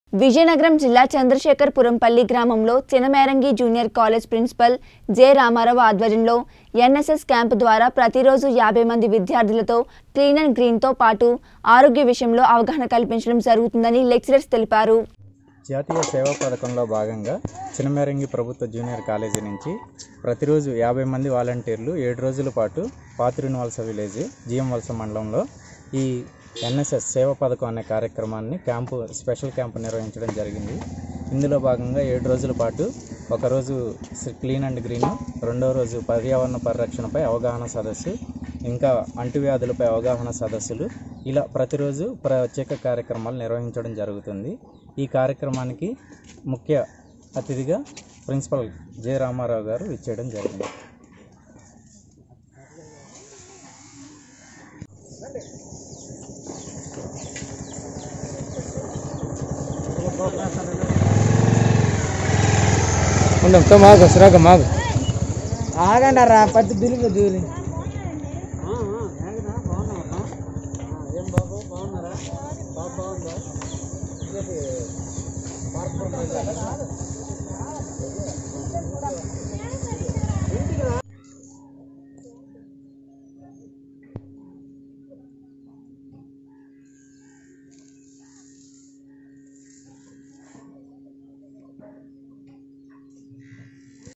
విజయనగరం జిల్లా చంద్రశేఖరపురంపల్లి గ్రామంలో Chinamerangi junior college principal J Rama Rao ఆధ్వర్యంలో ఎన్ఎస్ఎస్ క్యాంప్ ద్వారా ప్రతిరోజు 50 మంది విద్యార్థులతో క్లీన్ అండ్ గ్రీన్ తో పాటు ఆరోగ్య విషయంలో అవగాహన కల్పించడం జరుగుతుందని లెక్చరర్స్ తెలిపారు. జాతీయ సేవా పథకంలో భాగంగా చినమేరంగి ప్రభుత్వ జూనియర్ కాలేజీ నుంచి ప్రతిరోజు 50 మంది వాలంటీర్లు 7 రోజుల పాటు పాతిరినవలస విలేజ్ జిఎం వలస మండలంలో ఈ ఎన్ఎస్ఎస్ సేవా పథకం అనే కార్యక్రమాన్ని స్పెషల్ క్యాంపు నిర్వహించడం జరిగింది. ఇందులో భాగంగా 7 రోజుల పాటు ఒకరోజు క్లీన్ అండ్ గ్రీన్, రెండవ రోజు పర్యావరణ పరిరక్షణపై అవగాహన సదస్సు, ఇంకా అంటువ్యాధులపై అవగాహన సదస్సులు, ఇలా ప్రతిరోజు ప్రత్యేక కార్యక్రమాలు నిర్వహించడం జరుగుతుంది. ఈ కార్యక్రమానికి ముఖ్య అతిథిగా ప్రిన్సిపల్ జె రామారావు గారు ఇచ్చేయడం జరిగింది. ఆగండారా పత్తి దులిపి దూరి ఏం బాబు బాగున్నారా? బాగుందా?